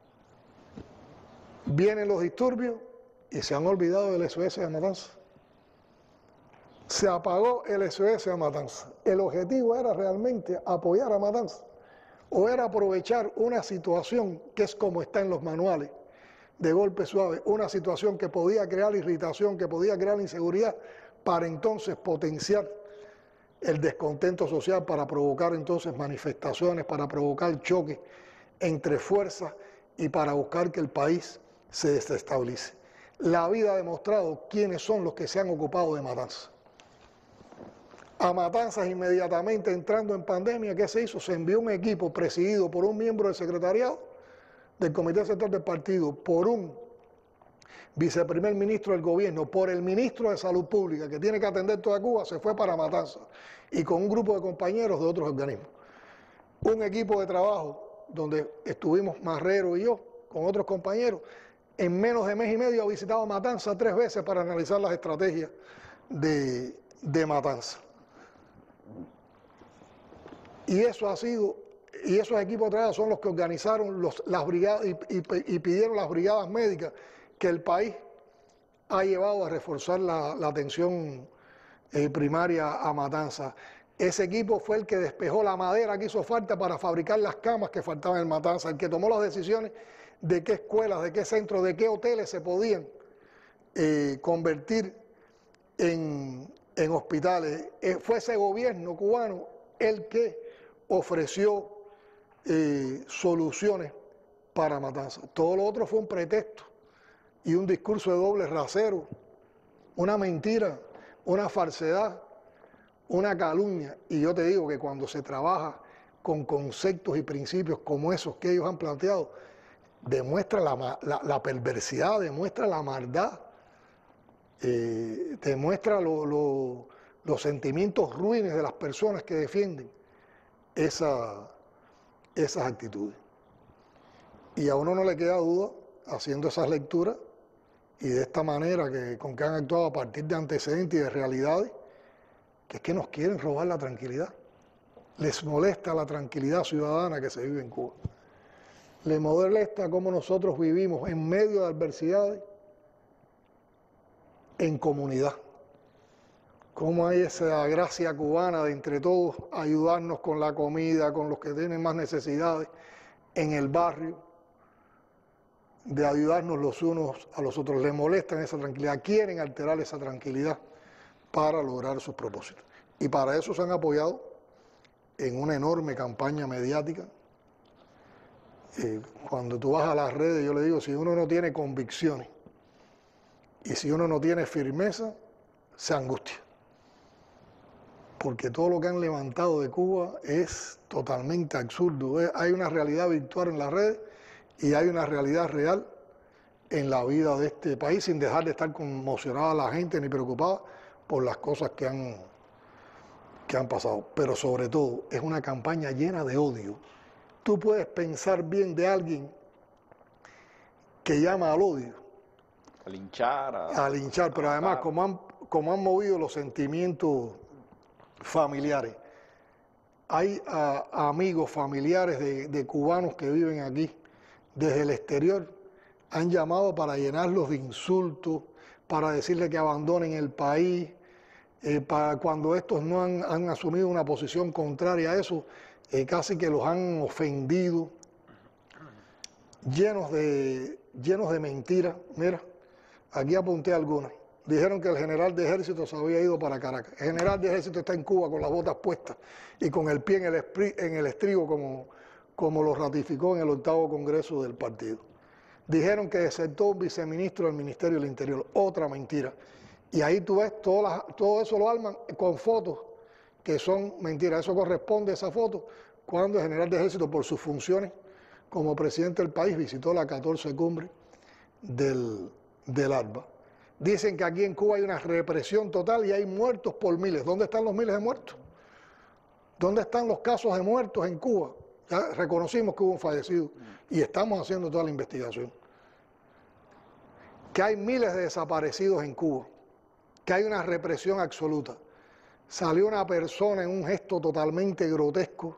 Vienen los disturbios y se han olvidado del SOS a Matanzas. Se apagó el SOS a Matanzas. El objetivo era realmente apoyar a Matanzas o era aprovechar una situación que es como está en los manuales de golpe suave, una situación que podía crear irritación, que podía crear inseguridad, para entonces potenciar el descontento social, para provocar entonces manifestaciones, para provocar choques entre fuerzas y para buscar que el país se desestabilice. La vida ha demostrado quiénes son los que se han ocupado de Matanzas. A Matanzas, inmediatamente entrando en pandemia, ¿qué se hizo? Se envió un equipo presidido por un miembro del secretariado del Comité Central del Partido, por un viceprimer ministro del gobierno, por el ministro de Salud Pública, que tiene que atender toda Cuba, se fue para Matanzas, y con un grupo de compañeros de otros organismos. Un equipo de trabajo donde estuvimos Marrero y yo, con otros compañeros, en menos de mes y medio ha visitado Matanzas 3 veces para analizar las estrategias de Matanzas. Y eso ha sido, y esos equipos de trabajo son los que organizaron las brigadas y pidieron las brigadas médicas que el país ha llevado a reforzar la atención primaria a Matanzas. Ese equipo fue el que despejó la madera que hizo falta para fabricar las camas que faltaban en Matanzas, el que tomó las decisiones de qué escuelas, de qué centros, de qué hoteles se podían convertir en hospitales. Fue ese gobierno cubano el que ofreció soluciones para Matanzas. Todo lo otro fue un pretexto y un discurso de doble rasero, una mentira, una falsedad, una calumnia. Y yo te digo que cuando se trabaja con conceptos y principios como esos que ellos han planteado, demuestra la perversidad, demuestra la maldad, demuestra los sentimientos ruines de las personas que defienden esas actitudes. Y a uno no le queda duda, haciendo esas lecturas y de esta manera con que han actuado a partir de antecedentes y de realidades, que es que nos quieren robar la tranquilidad. Les molesta la tranquilidad ciudadana que se vive en Cuba. Les molesta cómo nosotros vivimos en medio de adversidades, en comunidad. Cómo hay esa gracia cubana de entre todos ayudarnos con la comida, con los que tienen más necesidades en el barrio, de ayudarnos los unos a los otros. Les molestan esa tranquilidad, quieren alterar esa tranquilidad para lograr sus propósitos. Y para eso se han apoyado en una enorme campaña mediática. Cuando tú vas a las redes, yo le digo, si uno no tiene convicciones y si uno no tiene firmeza, se angustia. Porque todo lo que han levantado de Cuba es totalmente absurdo. Hay una realidad virtual en las redes y hay una realidad real en la vida de este país, sin dejar de estar conmocionada la gente ni preocupada por las cosas que que han pasado, pero sobre todo es una campaña llena de odio. Tú puedes pensar bien de alguien que llama al odio, a linchar, pero además como han movido los sentimientos familiares. Hay amigos familiares de cubanos que viven aquí desde el exterior, han llamado para llenarlos de insultos, para decirles que abandonen el país, para cuando estos no han asumido una posición contraria a eso, casi que los han ofendido, llenos de mentiras. Mira, aquí apunté algunas. Dijeron que el general de ejército se había ido para Caracas. El general de ejército está en Cuba con las botas puestas y con el pie en el estribo, como lo ratificó en el 8º Congreso del partido. Dijeron que desertó un viceministro del Ministerio del Interior. Otra mentira. Y ahí tú ves, todo eso lo arman con fotos que son mentiras. Eso corresponde a esa foto cuando el general de ejército, por sus funciones como presidente del país, visitó la 14 cumbre del ALBA. Dicen que aquí en Cuba hay una represión total y hay muertos por miles. ¿Dónde están los miles de muertos? ¿Dónde están los casos de muertos en Cuba? Ya reconocimos que hubo un fallecido y estamos haciendo toda la investigación. Que hay miles de desaparecidos en Cuba, que hay una represión absoluta. Salió una persona en un gesto totalmente grotesco,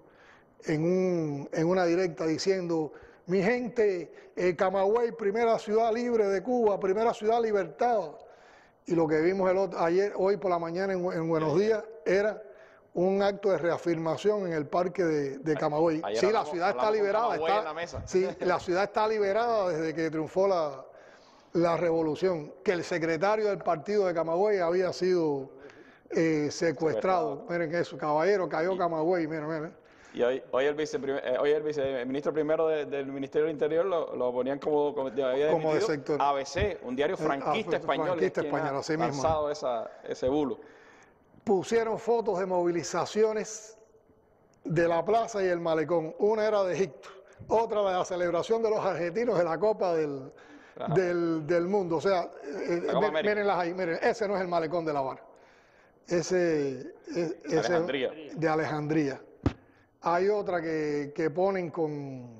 en una directa diciendo: mi gente, Camagüey, primera ciudad libre de Cuba, primera ciudad libertada. Y lo que vimos hoy por la mañana en Buenos Días era un acto de reafirmación en el parque de Camagüey. Sí, la ciudad está liberada. Sí, la ciudad está liberada desde que triunfó la revolución. Que el secretario del partido de Camagüey había sido secuestrado. Miren eso, caballero, cayó Camagüey, miren. Y hoy el viceministro primero del Ministerio del Interior lo ponían como de sector. ABC, un diario franquista español. Franquista español, así mismo. Lanzado ese bulo. Pusieron fotos de movilizaciones de la plaza y el malecón. Una era de Egipto, otra de la celebración de los argentinos de la Copa del Mundo. O sea, mírenlas ahí, miren, ese no es el malecón de La Habana. Ese de Alejandría. Hay otra que ponen con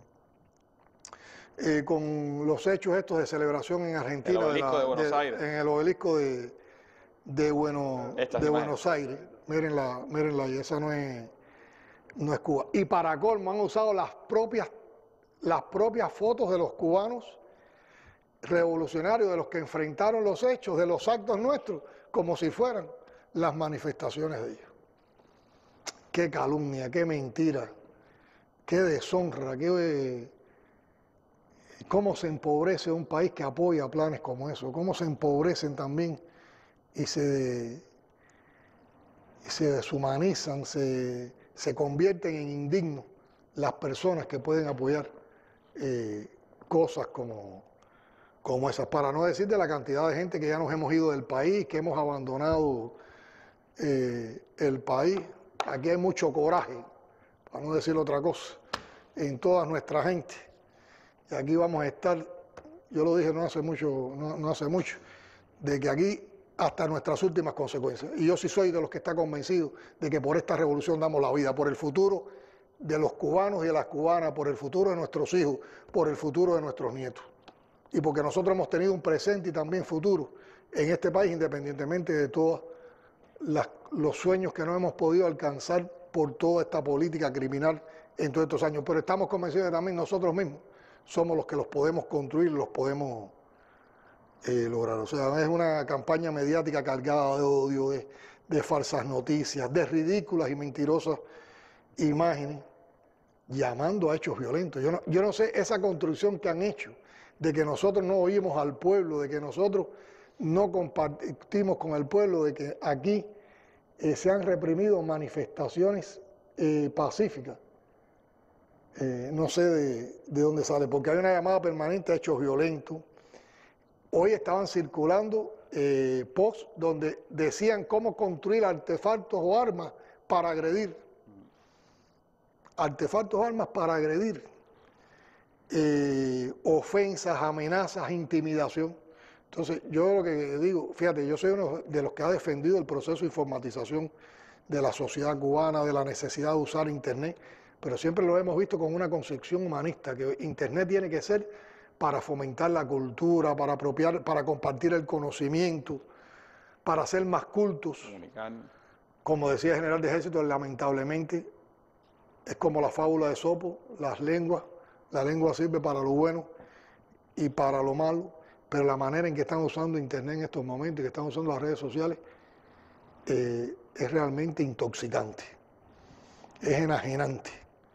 los hechos estos de celebración en Argentina. El obelisco de Buenos Aires. En el obelisco de Buenos Aires. Mírenla, y esa no es Cuba. Y para colmo han usado las propias fotos de los cubanos revolucionarios, de los que enfrentaron los hechos, de los actos nuestros, como si fueran las manifestaciones de ellos. Qué calumnia, qué mentira, qué deshonra, cómo se empobrece un país que apoya planes como eso, cómo se empobrecen también y se deshumanizan, se convierten en indignos las personas que pueden apoyar cosas como esas. Para no decir de la cantidad de gente que ya nos hemos ido del país, que hemos abandonado el país. Aquí hay mucho coraje, para no decir otra cosa, en toda nuestra gente. Y aquí vamos a estar, yo lo dije no hace mucho, de que aquí hasta nuestras últimas consecuencias. Y yo sí soy de los que está convencido de que por esta revolución damos la vida, por el futuro de los cubanos y de las cubanas, por el futuro de nuestros hijos, por el futuro de nuestros nietos. Y porque nosotros hemos tenido un presente y también futuro en este país, independientemente de todos los sueños que no hemos podido alcanzar por toda esta política criminal en todos estos años. Pero estamos convencidos de que también nosotros mismos somos los que los podemos construir, los podemos lograr. O sea, es una campaña mediática cargada de odio, de falsas noticias, de ridículas y mentirosas imágenes, llamando a hechos violentos. Yo no sé esa construcción que han hecho de que nosotros no oímos al pueblo, de que nosotros no compartimos con el pueblo, de que aquí se han reprimido manifestaciones pacíficas. No sé de dónde sale, porque hay una llamada permanente a hechos violentos. Hoy estaban circulando posts donde decían cómo construir artefactos o armas para agredir. Artefactos o armas para agredir. Ofensas, amenazas, intimidación. Entonces, yo lo que digo, fíjate, yo soy uno de los que ha defendido el proceso de informatización de la sociedad cubana, de la necesidad de usar Internet, pero siempre lo hemos visto con una concepción humanista, que Internet tiene que ser para fomentar la cultura, para para compartir el conocimiento, para ser más cultos. Comunicar. Como decía el general de ejército, lamentablemente es como la fábula de Sopo, la lengua sirve para lo bueno y para lo malo, pero la manera en que están usando Internet en estos momentos, que están usando las redes sociales, es realmente intoxicante, es enajenante,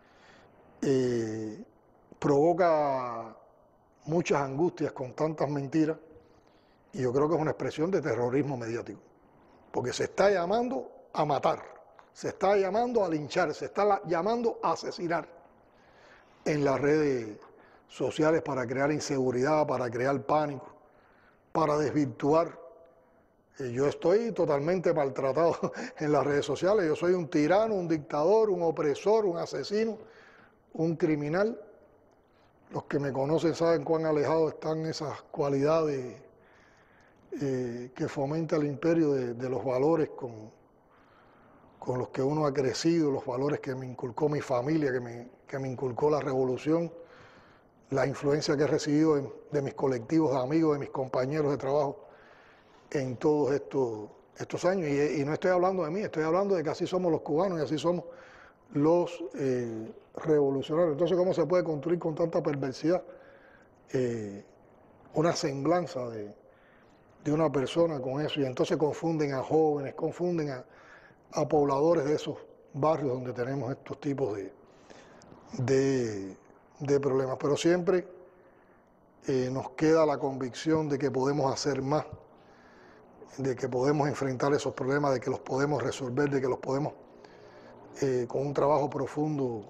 provoca muchas angustias con tantas mentiras, y yo creo que es una expresión de terrorismo mediático, porque se está llamando a matar, se está llamando a linchar, se está llamando a asesinar en las redes sociales para crear inseguridad, para crear pánico, para desvirtuar. Yo estoy totalmente maltratado en las redes sociales, yo soy un tirano, un dictador, un opresor, un asesino, un criminal. Los que me conocen saben cuán alejados están esas cualidades que fomenta el imperio de los valores con los que uno ha crecido, los valores que me inculcó mi familia, que me inculcó la revolución, la influencia que he recibido de mis colectivos de amigos, de mis compañeros de trabajo en todos estos años. Y no estoy hablando de mí, estoy hablando de que así somos los cubanos y así somos los revolucionarios. Entonces, ¿cómo se puede construir con tanta perversidad una semblanza de una persona con eso? Y entonces confunden a jóvenes, confunden a pobladores de esos barrios donde tenemos estos tipos de problemas. Pero siempre nos queda la convicción de que podemos hacer más, de que podemos enfrentar esos problemas, de que los podemos resolver, de que los podemos, con un trabajo profundo,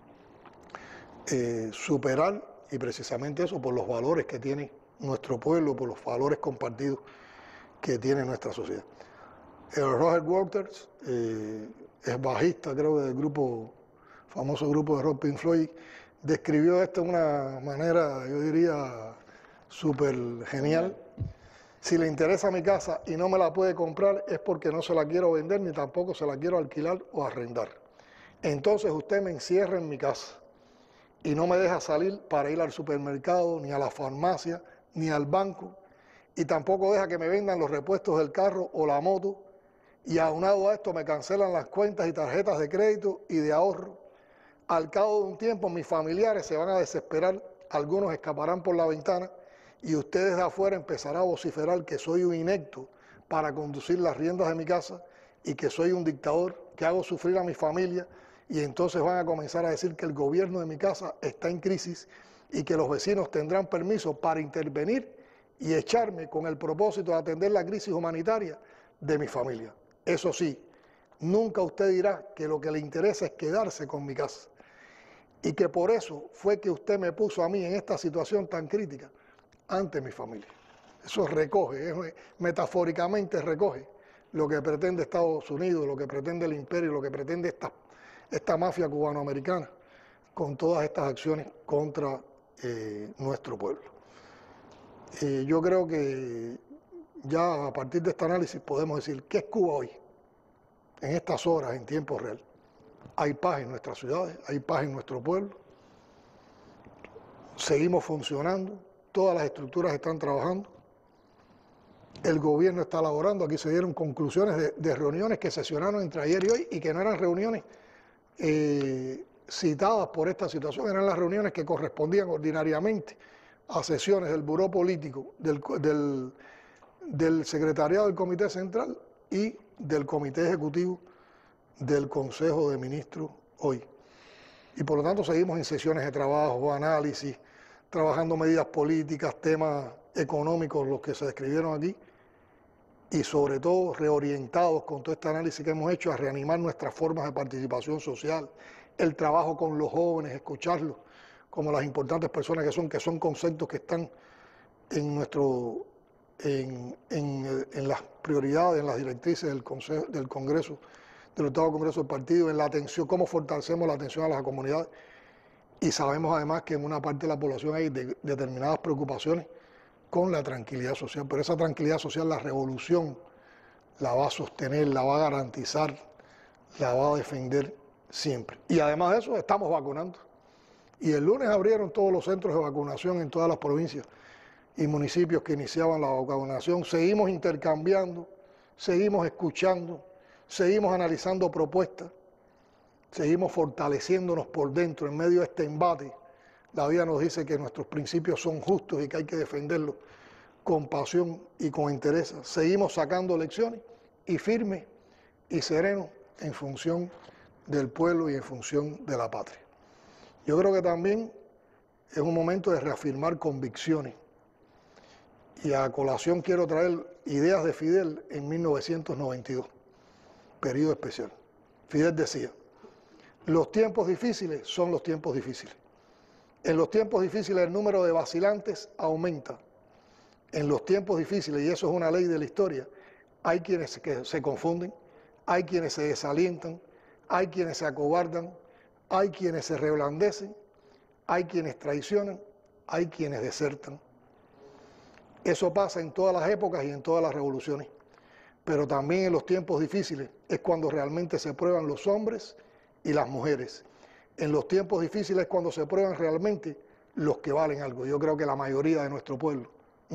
superar, y precisamente eso por los valores que tiene nuestro pueblo, por los valores compartidos que tiene nuestra sociedad. Roger Waters es bajista, creo, del famoso grupo de rock Pink Floyd, describió esto de una manera, yo diría, súper genial. Si le interesa mi casa y no me la puede comprar es porque no se la quiero vender ni tampoco se la quiero alquilar o arrendar. Entonces usted me encierra en mi casa y no me deja salir para ir al supermercado, ni a la farmacia, ni al banco, y tampoco deja que me vendan los repuestos del carro o la moto, y aunado a esto me cancelan las cuentas y tarjetas de crédito y de ahorro. Al cabo de un tiempo mis familiares se van a desesperar, algunos escaparán por la ventana y ustedes de afuera empezarán a vociferar que soy un inepto para conducir las riendas de mi casa y que soy un dictador, que hago sufrir a mi familia, y entonces van a comenzar a decir que el gobierno de mi casa está en crisis y que los vecinos tendrán permiso para intervenir y echarme con el propósito de atender la crisis humanitaria de mi familia. Eso sí, nunca usted dirá que lo que le interesa es quedarse con mi casa y que por eso fue que usted me puso a mí en esta situación tan crítica ante mi familia. Eso recoge, metafóricamente recoge lo que pretende Estados Unidos, lo que pretende el imperio, lo que pretende esta mafia cubanoamericana con todas estas acciones contra nuestro pueblo. Yo creo que ya a partir de este análisis podemos decir ¿qué es Cuba hoy? En estas horas, en tiempo real. Hay paz en nuestras ciudades, hay paz en nuestro pueblo, seguimos funcionando, todas las estructuras están trabajando, el gobierno está elaborando. Aquí se dieron conclusiones de reuniones que sesionaron entre ayer y hoy y que no eran reuniones citadas por esta situación, eran las reuniones que correspondían ordinariamente a sesiones del Buró Político, del Secretariado del Comité Central y del Comité Ejecutivo del Consejo de Ministros hoy. Y por lo tanto seguimos en sesiones de trabajo, análisis, trabajando medidas políticas, temas económicos, los que se describieron aquí, y sobre todo reorientados con todo este análisis que hemos hecho a reanimar nuestras formas de participación social, el trabajo con los jóvenes, escucharlos como las importantes personas que son conceptos que están en las prioridades, en las directrices del Congreso, del octavo Congreso del Partido, en la atención, cómo fortalecemos la atención a las comunidades. Y sabemos además que en una parte de la población hay determinadas preocupaciones con la tranquilidad social, pero esa tranquilidad social la revolución la va a sostener, la va a garantizar, la va a defender siempre. Y además de eso, estamos vacunando. Y el lunes abrieron todos los centros de vacunación en todas las provincias y municipios que iniciaban la vacunación. Seguimos intercambiando, seguimos escuchando, seguimos analizando propuestas, seguimos fortaleciéndonos por dentro en medio de este embate. La vida nos dice que nuestros principios son justos y que hay que defenderlos con pasión y con interés. Seguimos sacando lecciones y firmes y serenos en función del pueblo y en función de la patria. Yo creo que también es un momento de reafirmar convicciones. Y a colación quiero traer ideas de Fidel en 1992, periodo especial. Fidel decía, los tiempos difíciles son los tiempos difíciles. En los tiempos difíciles el número de vacilantes aumenta. En los tiempos difíciles, y eso es una ley de la historia, hay quienes se confunden, hay quienes se desalientan, hay quienes se acobardan, hay quienes se reblandecen, hay quienes traicionan, hay quienes desertan. Eso pasa en todas las épocas y en todas las revoluciones, pero también en los tiempos difíciles es cuando realmente se prueban los hombres y las mujeres. En los tiempos difíciles es cuando se prueban realmente los que valen algo. Yo creo que la mayoría de nuestro pueblo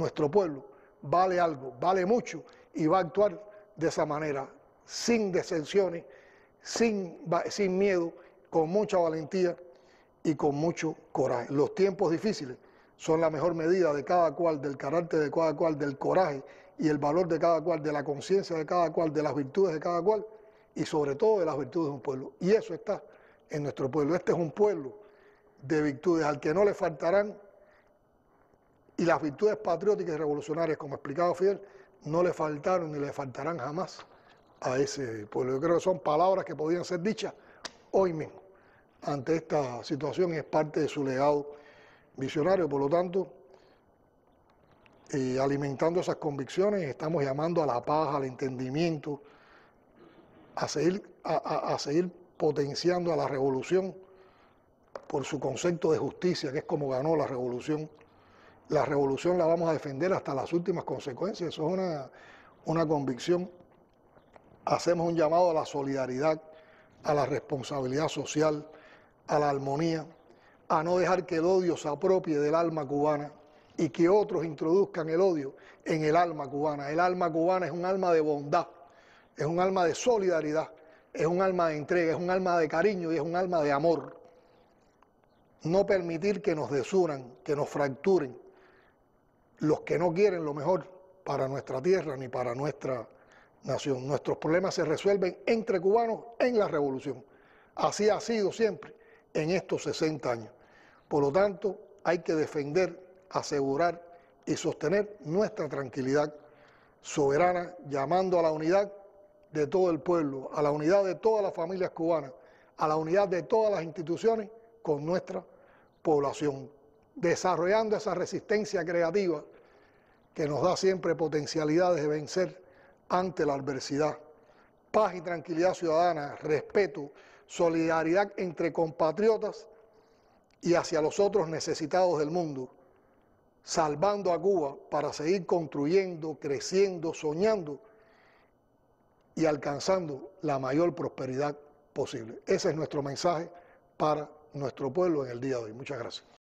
vale algo, vale mucho y va a actuar de esa manera, sin decepciones, sin miedo, con mucha valentía y con mucho coraje. Los tiempos difíciles son la mejor medida de cada cual, del carácter de cada cual, del coraje y el valor de cada cual, de la conciencia de cada cual, de las virtudes de cada cual y sobre todo de las virtudes de un pueblo. Y eso está en nuestro pueblo. Este es un pueblo de virtudes al que no le faltarán, y las virtudes patrióticas y revolucionarias, como explicaba Fidel, no le faltaron ni le faltarán jamás a ese pueblo. Yo creo que son palabras que podían ser dichas hoy mismo ante esta situación y es parte de su legado visionario. Por lo tanto, alimentando esas convicciones, estamos llamando a la paz, al entendimiento, a seguir potenciando a la revolución por su concepto de justicia, que es como ganó la revolución. La revolución la vamos a defender hasta las últimas consecuencias, eso es una convicción. Hacemos un llamado a la solidaridad, a la responsabilidad social, a la armonía, a no dejar que el odio se apropie del alma cubana y que otros introduzcan el odio en el alma cubana. El alma cubana es un alma de bondad, es un alma de solidaridad, es un alma de entrega, es un alma de cariño y es un alma de amor. No permitir que nos desunan, que nos fracturen los que no quieren lo mejor para nuestra tierra ni para nuestra nación. Nuestros problemas se resuelven entre cubanos en la revolución. Así ha sido siempre en estos 60 años. Por lo tanto, hay que defender, asegurar y sostener nuestra tranquilidad soberana, llamando a la unidad de todo el pueblo, a la unidad de todas las familias cubanas, a la unidad de todas las instituciones con nuestra población, desarrollando esa resistencia creativa que nos da siempre potencialidades de vencer ante la adversidad. Paz y tranquilidad ciudadana, respeto, solidaridad entre compatriotas y hacia los otros necesitados del mundo, salvando a Cuba para seguir construyendo, creciendo, soñando y alcanzando la mayor prosperidad posible. Ese es nuestro mensaje para nuestro pueblo en el día de hoy. Muchas gracias.